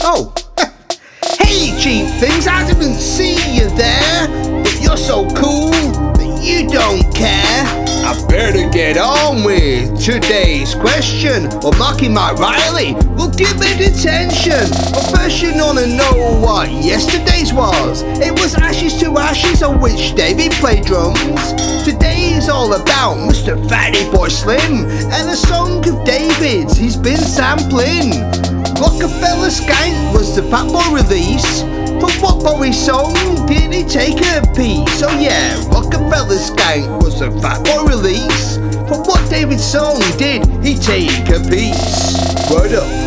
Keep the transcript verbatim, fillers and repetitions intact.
Oh, hey cheap things, I didn't see you there, but you're so cool that you don't care. I better get on with today's question, or Marky Mark Riley will give it attention. But first you wanna know what yesterday's was. It was Ashes to Ashes on which David played drums. Today is all about Mister Fatty Boy Slim and a song of David's he's been sampling. Rockefeller Skank was the Fat Boy release. From what Bowie song did he take a piece? Oh yeah, Rockefeller Skank was the Fat Boy release. From what David song did he take a piece? Word up.